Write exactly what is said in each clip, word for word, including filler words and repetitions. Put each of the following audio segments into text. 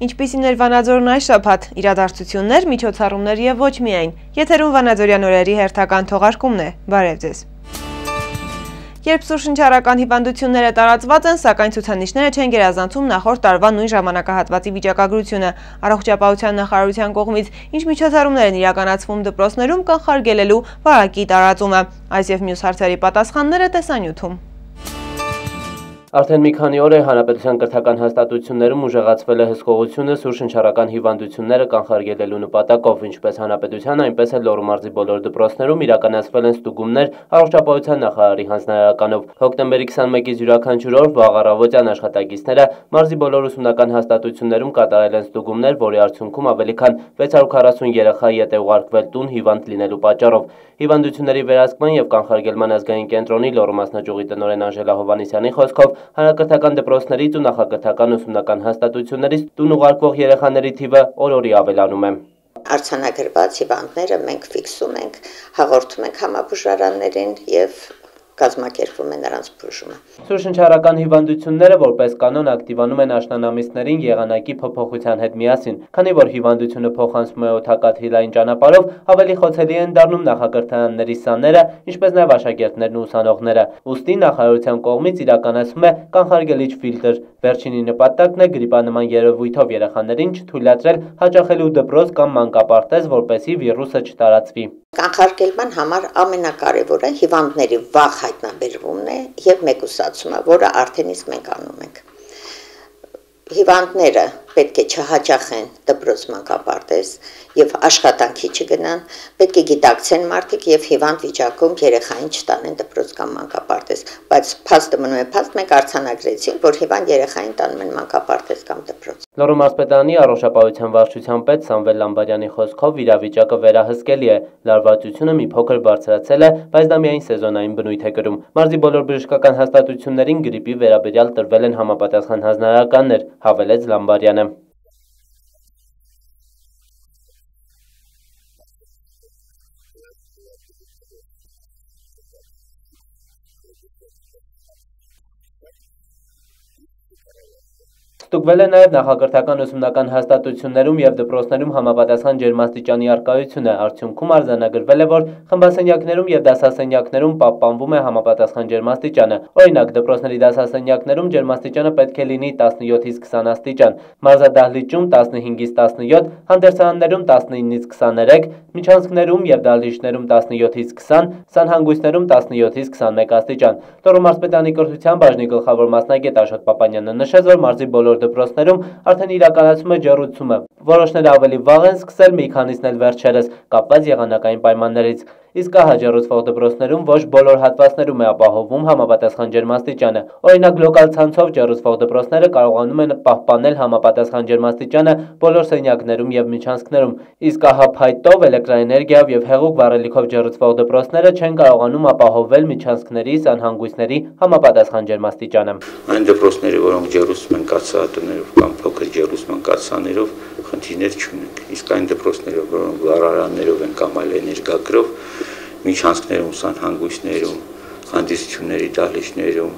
Ինչպիսին էր Վանաձորն այս շաբաթ, իրադարձություններ, միջոցառումներ եւ ոչ միայն։ Եթերում Վանաձորյան օրերի հերթական թողարկումն է։ Բարև ձեզ։ Երբ սուրշնչառական հիվանդությունները տարածված են, սակայն ցուցանիշները չեն գերազանցում նախորդ տարվա նույն ժամանակահատվածի վիճակագրությունը, առողջապահության նախարարության կողմից ինչ միջոցառումներ են իրականացվում դպրոցներում կանխարգելելու վարակի տարածումը, այս եւ մյուս հարցերի պատասխանները տեսանյութում։ Արդեն մի քանի օր է հանրապետության կրթական հաստատություններում ուժեղացվել է հսկողությունը սուրշնչառական հիվանդությունները կանխարգելելու նպատակով, ինչպես հանրապետության, այնպես էլ Լոռու մարզի բոլոր դպրոցներում իրականացվել են ստուգումներ առողջապահության նախարարի հանձնարարականով։ Հոկտեմբերի քսանմեկից յուրաքանչյուր օր վաղ առավոտյան աշխատակիցները մարզի բոլոր ուսումնական հաստատություններում կատարել են ստուգումներ, որի արդյունքում ավելի քան վեց հարյուր քառասուն երեխա ետ է ուղարկվել տուն հիվանդ լինելու պատճառով։ Հիվանդությունների վերահսկման եւ կանխարգելման ազգային կենտրոնի Լոռու մասնաճյուղի տնօրեն Անժելա Հովհաննիսյանի խոսքով հանրակրթական դպրոցներից ու նախակրթական ուսումնական հաստատություններից տուն ուղարկվող երեխաների թիվը օր-օրի ավելանում է։ Արձանագրված հիվանդները մենք ֆիքսում ենք, հաղորդում ենք համաբուժարաններին եւ կազմակերպվում է նրանց բուժումը։ Սուրշնչառական հիվանդությունները որպես կանոն ակտիվանում են աշնանամիսներին եղանակի փոփոխության հետ միասին, քանի որ հիվանդությունը փոխանցվում է օդակաթիլային ճանապարհով, ավելի խոցելի են դառնում նախակրթարանների սաները, ինչպես նաև աշակերտներն ու ուսանողները։ Ուստի նախարարության կողմից իրականացվում է կանխարգելիչ ֆիլտր։ Վերջինի նպատակն է գրիպանման երևույթով երեխաներին չթույլատրել հաճախելու դպրոց կամ մանկապարտեզ, որպեսզի վիրուսը չտարածվի։ Կանխարգելման համար ամենակարևորը հիվանդների վաղ հայտնաբերումն է եւ մեկուսացումը, որը արդեն իսկ մենք անում ենք։ Հիվանդները պետք է չհաճախեն դպրոց մանկապարտեզ եւ աշխատանքի չգնան, պետք է գիտակցեն մարդիկ եւ հիվանդ վիճակում երեխային չտանեն դպրոց կամ մանկապարտեզ, բայց փաստը մնում է փաստ, մենք արձանագրեցինք, որ հիվանդ երեխային տանում են մանկապարտեզ կամ դպրոց։ Լոռու մարզպետարանի առողջապահության վարչության պետ Սամվել Լամբարյանի խոսքով իրավիճակը վերահսկելի է, լարվածությունը մի փոքր բարձրացել է, բայց դա միայն սեզոնային բնույթ է կրում։ Մարզի բոլոր բժշկական հաստատություններին գրիպի վերաբերյալ տրվել են համապատասխան հանձնարարականներ, հավելեց Լամբարյանը։ Ստուգվել է նաև նախակրթական ուսումնական հաստատություններում եւ դպրոցներում համապատասխան ջերմաստիճանի առկայությունը, արդյունքում արձանագրվել է, որ խմբասենյակներում եւ դասասենյակներում պահպանվում է համապատասխան ջերմաստիճանը։ Օրինակ, դպրոցների դասասենյակներում ջերմաստիճանը պետք է լինի տասնյոթից քսան աստիճան, մարզադահլիճում տասնհինգից տասնյոթ, հանդերձարաններում տասնինից քսաներեք, միջանցքներում եւ դահլիճներում տասնյոթից քսան, սանհանգույցներում տասնյոթից քսանմեկ աստիճան։ Լոռու մարզպետարանի կրթության բաժնի գլխավոր մասնագետ Աշոտ Պապանյանը նշեց, որ մարզի բոլոր դպրոցներում արդեն իրականացում է ջեռուցումը։ Որոշները ավելի վաղ են սկսել, մի քանիսն էլ վերջերս, կապված եղանակային պայմաններից։ Իսկ ահա ջեռուցվող դպրոցներում ոչ բոլոր հատվածներում է ապահովում համապատասխան ջերմաստիճանը։ Օրինակ, լոկալ ցանցով ջեռուցվող դպրոցները կարողանում են պահպանել համապատասխան ջերմաստիճանը բոլոր սենյակներում եւ միջանցքներում։ Իսկ ահա փայտով, էլեկտրաէներգիայով եւ հեղուկ վառելիքով ջեռուցվող դպրոցները չեն կարողանում ապահովել միջանցքների, սանհանգույցների համապատասխան ջերմաստիճանը։ Այն դպրոցները, որոնք ջեռուցում են կաթսայատներով կամ փոքր ջեռուցման կաթսաներով, խնդիրներ չունենք։ Իսկ այն դպրոցները, որոնք վառարաններով են կամ այլ էներգագրով, միջանցքներում, սանհանգույցներում, հանդիսությունների դահլիճներում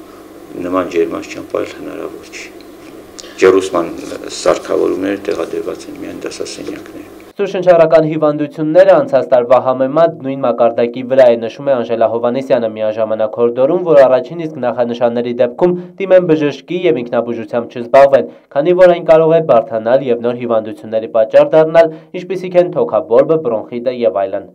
նման ջերմաստիճան պահել հնարավոր չի։ Ջեռուցման սարքավորումները տեղադրված են միայն դասասենյակներում։ Սուրշնչառական հիվանդությունները անցած տարվա համեմատ նույն մակարդակի վրա է, նշում է Անժելա Հովհաննիսյանը, միաժամանակ հորդորում, որ առաջին իսկ նախանշանների դեպքում դիմեն բժշկի եւ ինքնաբուժությամբ չզբաղվեն, քանի որ այն կարող է բարդանալ եւ նոր հիվանդությունների պատճառ դառնալ, ինչպիսիք են թոքաբորբը, բրոնխիտը եւ այլն։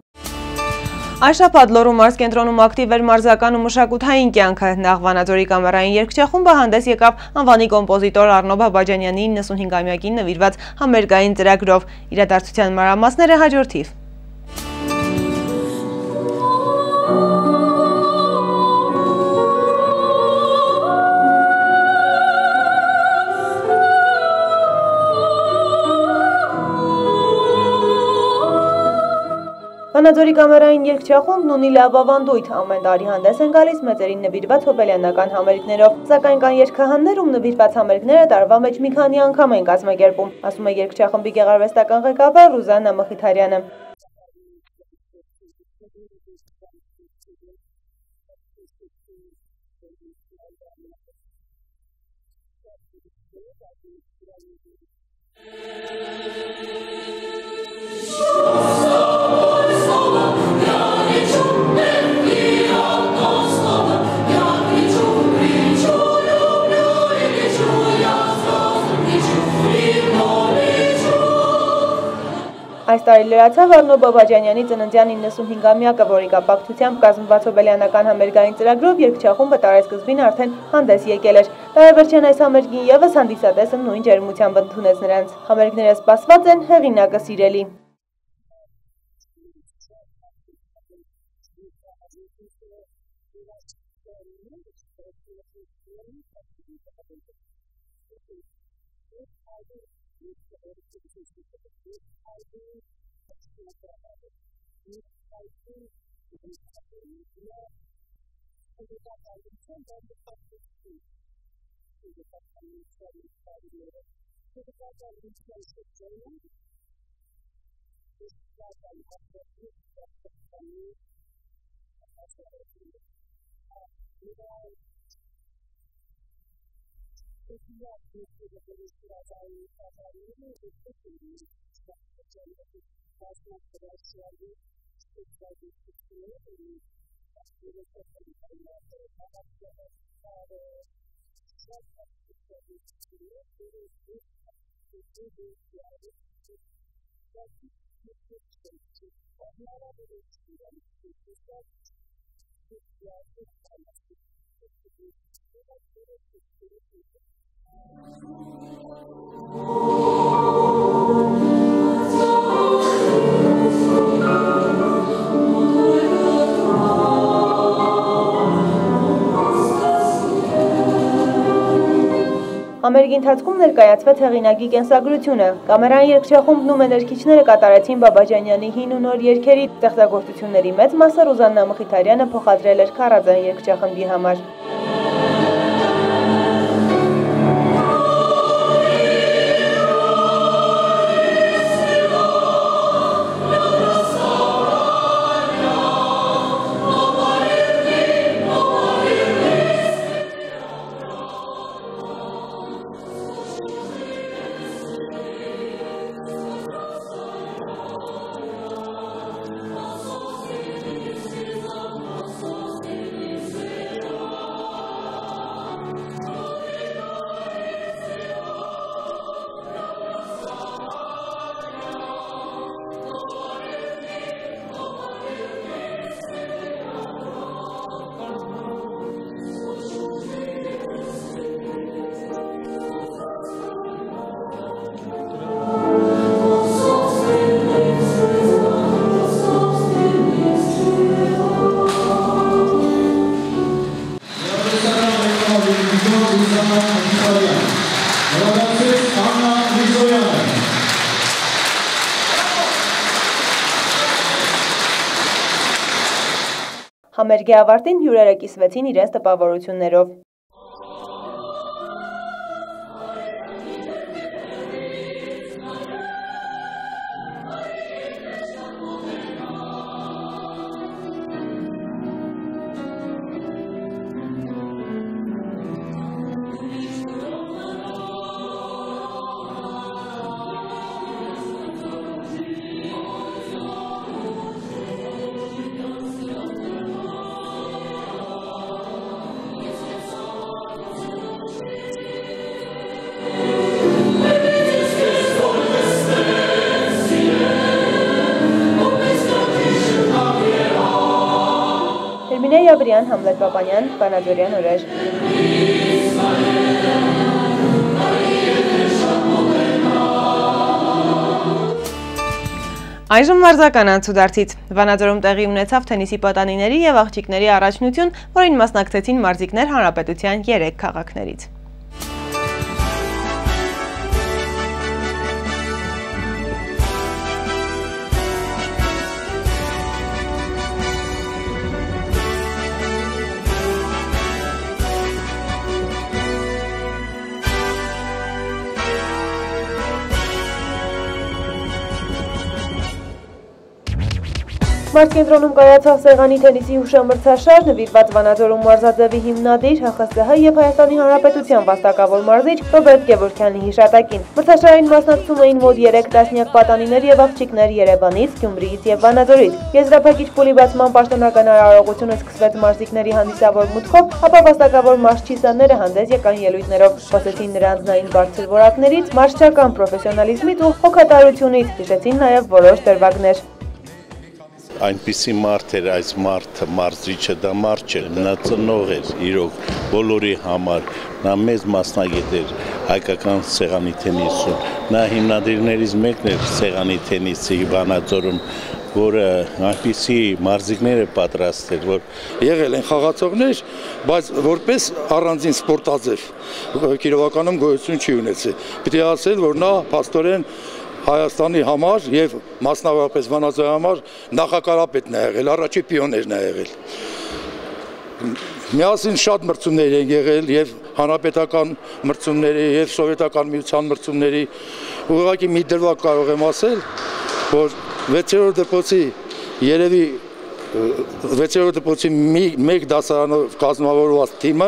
Այս շաբաթ Լոռու մարզ կենտրոնում ակտիվ էր մարզական ու մշակութային կյանքը։ Նախ Վանաձորի կամերային երգչախումբը հանդես եկավ անվանի կոմպոզիտոր Առնո Բաբաջանյանի իննսունհինգամյակին նվիրված համերգային ծրագրով։ Իրադարձության մանրամասները հաջորդիվ։ Վանաձորի կամերային երգչախումբն ունի լավ ավանդույթ, ամեն տարի հանդես են գալիս մեծերին նվիրված հոբելյանական համերգներով, սակայն կան երգահաններ, ում նվիրված համերգները տարվա մեջ մի քանի անգամ են կազմակերպում, ասում է երգչախմբի գեղարվեստական ղեկավար Ռուզաննա Մխիթարյանը։ Այս տարի լրացավ Արնո Բաբաջանյանի ծննդյան իննսունհինգամյակը, որի կապակցությամբ կազմված հոբելյանական համերգային ծրագրով երգչախումբը տարեսկզբին արդեն հանդես եկել էր։ Տարեվերջին այս համերգին ևս հանդիսատեսը նույն ջերմությամբ ընդունեց նրանց։ Համերգները սպասված են, հեղինակը սիրելի։ Համերգի ընթացքում ներկայացվեց հեղինակի կենսագրությունը։ Կամերային երգչախումբն ու մեներքիչները կատարեցին Բաբաջանյանի հին ու նոր երգերի ստեղծագործությունների մեծ մասը Ռուզաննա Մխիթարյանը փոխադրել էր Քարաձայն երգչախմբի համար։ Համերգի ավարտին հյուրերը կիսվեցին իրենց տպավորություններով։ Յավրյան, Համլետ Պապանյան, Վանաձորյան օրեր։ Այժմ մարզական անցուդարձից։ Վանաձորում տեղի ունեցավ թենիսի պատանիների և աղջիկների առաջնություն, որին մասնակցեցին մարզիկներ հանրապետության երեք քաղաքներից։ Մարզկենտրոնում կայացավ սեղանի թենիսի հուշամրցաշար, նվիրված Վանաձորում մարզաձևի հիմնադիր Հ Խ Ս Հ եւ Հայաստանի Հանրապետության վաստակավոր մարզիչ Ռոբերտ Գևորգյանի հիշատակին։ Մրցաշարին մասնակցում էին մոտ երեք տասնյակ պատանիներ եւ աղջիկներ Երևանից, Գյումրիից եւ Վանաձորից։ Եզրափակիչ փուլի բացման պաշտոնական արարողությունը սկսվեց մարզիկների հանդիսավոր մուտքով, ապա վաստակավոր մարզչիսանները հանդես եկան ելույթներով, խոսեցին նրանց նային բարձր որակներից, մարզչական պրոֆեսիոնալիզմից ու հոգատարությունից, հիշեցին նաեւ որոշ դրվագներ։ Այնպիսի մարդ էր այս մարդը, մարզիչը դա մարդ չէր, նա ծնող էր իրոք բոլորի համար, նա մեծ մասնագետ էր հայկական սեղանի թենիսում, նա հիմնադիրներից մեկն էր սեղանի թենիսի Վանաձորում, որը այնպիսի մարզիկները պատրաստ էր, որ եղել են խաղացողներ, բայց որպես առանձին սպորտաձև Կիրովականում գոյություն չի ունեցել։ Պիտի ասել, որ նա փաստորեն Հայաստանի համար եւ մասնավորապես Վանաձորի համար նախակարապետն է եղել, առաջի պիոներն է եղել։ Միասին շատ մրցումներ են եղել եւ հանրապետական մրցումների եւ սովետական միության մրցումների, ուղղակի մի դրվագ կարող եմ ասել, որ վեցերորդ դպրոցի երևի վեցերորդ դպրոցի մեկ դասարանով կազմավորված թիմը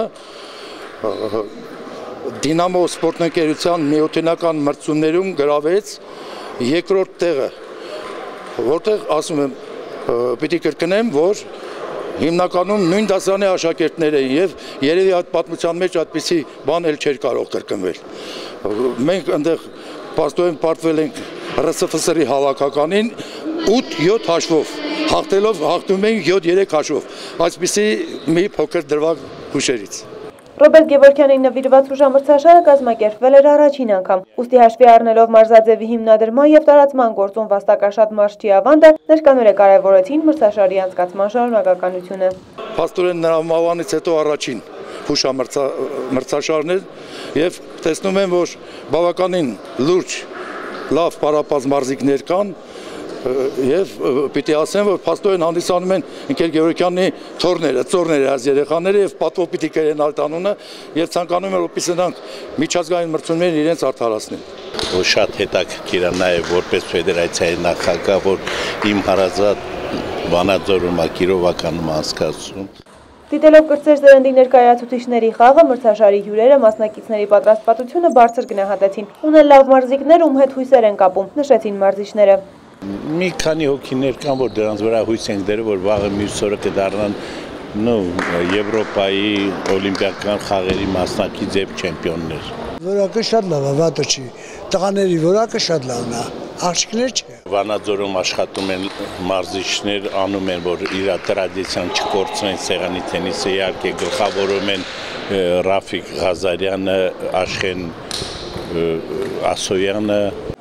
Դինամո սպորտնկերության միութենական մրցումներում գրավեց երկրորդ տեղը, որտեղ ասում եմ, պիտի կրկնեմ, որ հիմնականում նույն դասարանի աշակերտներ էին եւ երևի այդ պատմության մեջ այդպիսի բան էլ չէր կարող կրկնվել։ Մենք այնտեղ պաստորեն պարտվել ենք Ռ Ս Ֆ Ս-ի հավաքականին ութ յոթ հաշվով, հաղթելով հաղթում ենք յոթ երեք հաշվով, այսպիսի մի փոքր դրվագ հուշերից։ Ռոբերտ Գևորգյանին նվիրված հուշամրցաշարը կազմակերպվել էր առաջին անգամ, ուստի հաշվի առնելով մարզաձևի հիմնադրման եւ տարածման գործում վաստակաշատ մարզչի ավանդը, ներկաները կարևորեցին մրցաշարի անցկացման շարունակականությունը։ Փաստորեն նրա մահվանից հետո առաջին հուշամրցաշարն էր եւ տեսնում եմ, որ բավականին լուրջ, լավ պարապած մարզիկներ կան եւ պիտի ասեմ, որ փաստորեն հանդիսանում են ընկեր Գևորգյանի թորները, ծորները, այս երեխաները եւ պատվով պիտի կրեն ալտանունը եւ ցանկանում են որպեսզի նրանք միջազգային մրցումներն իրենց արդարացնեն։ Որ շատ հետաքրքիր է նաեւ որպես ֆեդերացիայի նախագահ, որ իմ հարազատ Վանաձորում Կիրովականում անցկացում։ Դիտելով կրտսեր սերնդի ներկայացուցիչների խաղը, մրցաշարի հյուրերը մասնակիցների պատրաստվածությունը բարձր գնահատեցին։ Ունել լավ մարզիկներ, ում հետ հույսեր են կապում, նշեցին մարզիչները։ Մի քանի հոգիներ կան, որ դրանց վրա հույս ենք դրել, որ վաղը մյուս օրը կդառնան Եվրոպայի օլիմպիական խաղերի մասնակից եւ չեմպիոններ։ Որակը շատ լավ է, վատը չի։ Տղաների որակը շատ լավն է, աղջիկներ չէ։ Վանաձորում աշխատում են մարզիչներ, անում են, որ իր տրադիցիան չկորցնեն սեղանի թենիսը, իհարկե գլխավորում են Ռաֆիկ Ղազարյանը, Աշխեն Ասոյանը։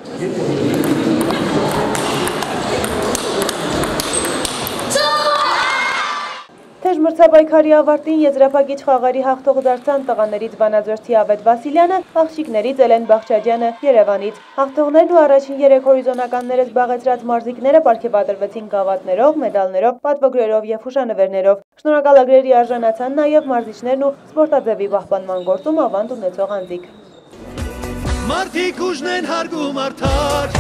Թեժ մրցապայքարի ավարտին եզրափակիչ խաղերի հաղթող դարձան տղաներից Վանաձորցի Ավետ Վասիլյանը, աղջիկներից Էլեն Բախչաջյանը Երևանից։ Հաղթողներն ու առաջին երեք հորիզոնականները զբաղեցրած մարզիկները պարգևատրվեցին գավաթներով, մեդալներով, պատվոգրերով եւ հուշանվերներով։ Շնորհակալագրերի արժանացան նաեւ մարզիչներն ու սպորտաձևի պահպանման գործում ավանդ ունեցող անձիկ։ Մարդիկ ուժն են հարգում արդար,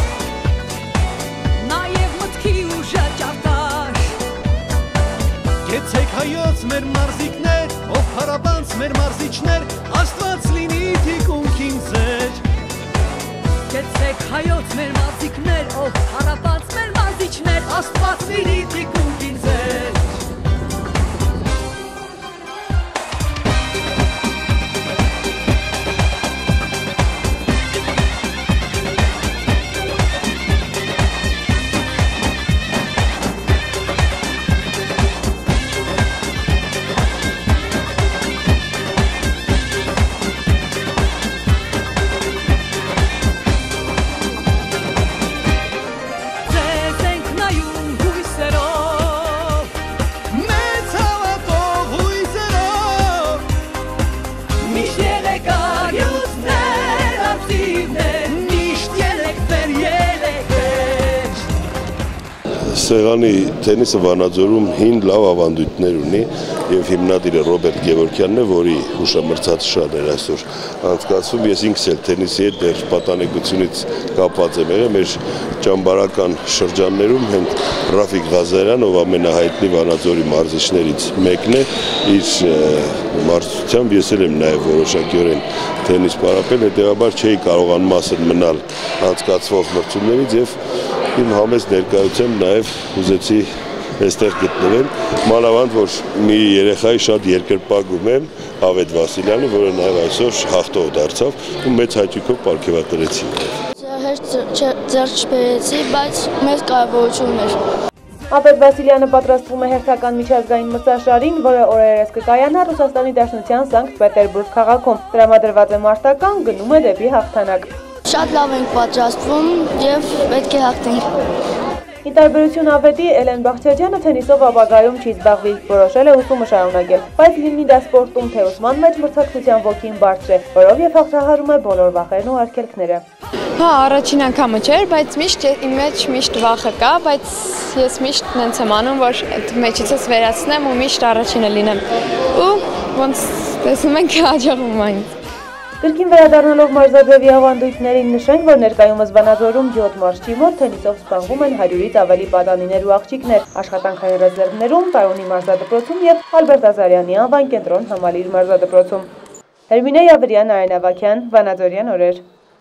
նաեւ մտքի ուժը ճարտար։ Գեցեք հայոց մեր մարզիկներ, ով հարաբանց մեր մարզիչներ, Աստված լինի թիկունքին ձեր։ Գեցեք հայոց մեր մարզիկներ, ով հարաբանց մեր մարզիչներ, Աստված լինի թիկունքին ձեր։ Ձեզ ենք նայում Սեղանի թենիսը Վանաձորում հին լավ ավանդույթներ ունի եւ հիմնադիրը Ռոբերտ Գևորգյանն է, որի հուշամրցած շատ էր այսօր անցկացվում։ Ես ինքս էլ թենիսի հետ դեռ պատանեկությունից կապված եմ եղել մեր ճամբարական շրջաններում, հենց Ռաֆիկ Ղազարյան, ով ամենահայտնի Վանաձորի մարզիչներից մեկն է, իր մարզությամբ ես էլ եմ նաեւ որոշակիորեն թենիս պարապել, հետեւաբար չէի կարողանում մասը մնալ անցկացվող մրցումներից եւ իմ համեստ ներկայությամբ նաև ուզեցի այստեղ գտնվել, մանավանդ որ մի երեխայի շատ երկրպագում եմ, Ավետ Վասիլյանը, որը նաև այսօր հաղթող դարձավ ու մեծ հաճույքով պարգևատրեցի։ Հեշտ ձեռք չբերեցի, բայց մեծ կարևորություն էր։ Ավետ Վասիլյանը պատրաստվում է հերթական միջազգային մրցաշարին, որը օրերս կկայանա Ռուսաստանի Դաշնության Սանկտ Պետերբուրգ քաղաքում։ Տրամադրված է մարտական, գնում է դեպի հաղթանակ։ Շատ լավ ենք պատրաստվում եւ պետք է հաղթենք։ Ի տարբերություն Ավետի, Էլեն Բախչաջյանը թենիսով ապագայում չի զբաղվի, որոշել է ուսումը շարունակել, բայց լինի դա սպորտում թե ուսման մեջ մրցակցության ոգին բարձր է, որով եւ հաղթահարում է բոլոր վախերն ու արգելքները։ Հա, առաջին անգամը չէր, բայց միշտ իմ մեջ միշտ վախը կա, բայց ես միշտ նենց եմ անում, որ այդ մեջիցս վերացնեմ ու միշտ առաջինը լինեմ։ Ու ոնց տեսնում ենք հաջողվում է ինձ։ Կրկին վերադառնալով մարզաձևի ավանդույթներին նշենք, որ ներկայումս Վանաձորում յոթ մարզչի մոտ թենիսով զբաղվում են հարյուրից ավելի պատանիներ ու աղջիկներ, աշխատանքային ռեզերվներում, Տարոնի մարզադպրոցում եւ Ալբերտ Ազարյանի անվան կենտրոն Համալիր մարզադպրոցում։ Հերմինե Յավրյան, Արեն Ավագյան, Վանաձորյան օրեր։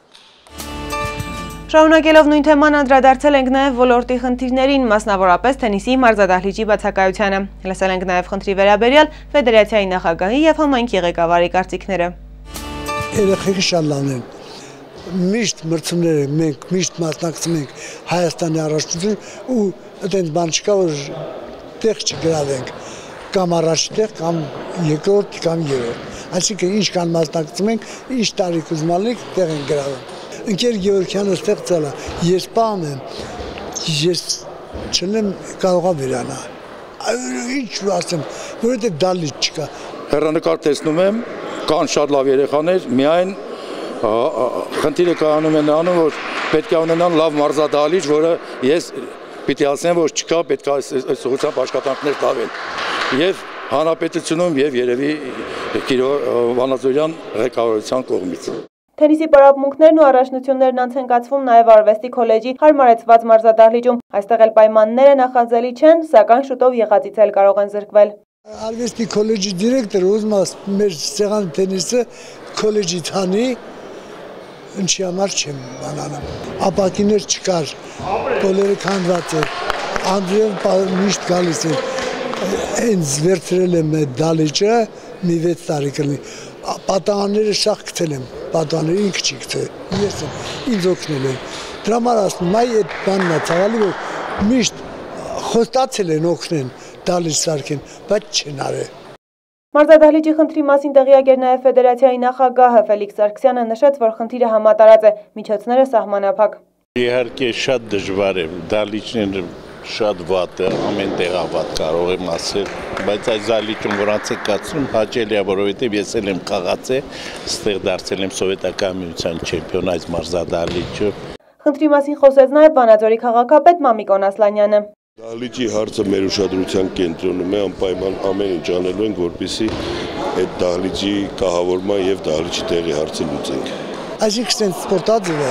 Շարունակելով նույն թեման անդրադարձել ենք նաև ոլորտի խնդիրներին, մասնավորապես թենիսի մարզադահլիճի բացակայությանը։ Լսել ենք նաև խնդրի վերաբերյալ ֆեդերացիայի նախագահի եւ համայնքի ղեկավարի կարծիքները։ Երեխեքը շատ լավն են, միշտ մրցումներ ենք, մենք միշտ մասնակցում ենք Հայաստանի առաջնություն ու այդպես բան չկա, որ տեղ չգրավենք, կամ առաջտեղ, կամ երկրորդ, կամ երրորդ։ Այսինքն ինչ կան մասնակցում ենք, ինչ տարիք ուզմալիկ տեղ են գրավում։ Ընկեր Գևորգյանը ստեղծել է, ես պահում եմ, ես չնեմ կարողա վերանա։ Ինչ ասեմ, որովհետև դահլիճ չկա։ Հեռանկար տեսնում եմ, կան շատ լավ երեխաներ, միայն խնդիրը կայանում է նրանում, որ պետք է ունենան լավ մարզադահլիճ, որը ես պիտի ասեմ, որ չկա, պետք է այս ուղղությամբ աշխատանքներ տավել։ Եվ հանրապետությունում եւ երևի Վանաձորյան ղեկավարության կողմից։ Թենիսի պարապմունքներն ու առաջնություններն անց են կացվում նաև Արվեստի քոլեջի հարմարեցված մարզադահլիճում։ Այստեղ էլ պայմանները նախանձելի չեն, սակայն շուտով եղածից էլ կարող են զրկվել։ Արվեստի քոլեջի դիրեկտորը ուզում է մեր սեղան թենիսը քոլեջի թանի, ինչի համար չեմ բանանում։ Ապակիներ չկար, բոլորը քանդված էր, Անդրեյն միշտ գալիս էր, հենց վերցրել եմ այդ դահլիճը, մի վեց տարի կլինի, պատանները շախ գցել եմ, պատանները ինքը չի գցել, ես եմ, ինձ օգնել եմ, դրա համար ասում, այ այդ բանն է ցավալի, որ միշտ խոստացել են օգնեն դահլիճ սարքեն, բայց չեն արել։ Մարզադահլիճի խնդրի մասին տեղյակ էր նաև ֆեդերացիայի նախագահը Ֆելիքս Սարգսյանը նշեց, որ խնդիրը համատարած է, միջոցները սահմանափակ։ Իհարկե շատ դժվար է, դահլիճները շատ վատ է, ամեն տեղ վատ կարող եմ ասել, բայց այս դահլիճում որոնց է կացնում հաճելի է, որովհետև ես էլ եմ խաղացել, ստեղ դարձել եմ սովետական միության չեմպիոն այս մարզադահլիճում։ Խնդրի մասին խոսեց նաև Վանաձորի քաղաքապետ Մամիկոն Ասլանյանը։ Դահլիճի հարցը մեր ուշադրության կենտրոնում է, անպայման ամեն ինչ անելու ենք, որպեսզի այդ դահլիճի կահավորման եւ դահլիճի տեղի հարցը լուծենք։ Այսինքն սպորտաձև է,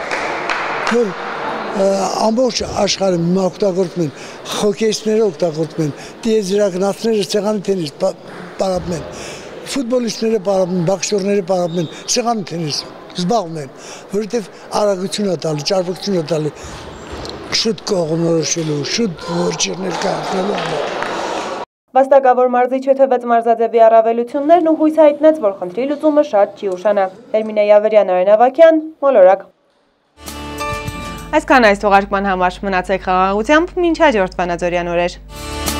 որ ամբողջ աշխարհը օգտագործում են, խոկեյիստները օգտագործում են, տիեզերագնացները սեղանի թենիս պարապում են, ֆուտբոլիստները պարապում են, բոքսերները պարապում են, սեղանի թենիս զբաղվում են, որովհետև արագություն է տալի, ճարպկություն է տալի, շուտ կողմնորոշելու, շուտ որջիրներ կանխելու համար։ Վաստակավոր մարզիչը թվեց մարզաձևի առավելություններն ու հույս հայտնեց, որ խնդրի լուծումը շատ չի ուշանա։ Հերմինե Յավրյան, Արեն Ավագյան, Մոլորակ։ Այսքան այս թողարկման համար, մնացեք խաղաղությամբ, մինչ հաջորդ Վանաձորյան օրեր։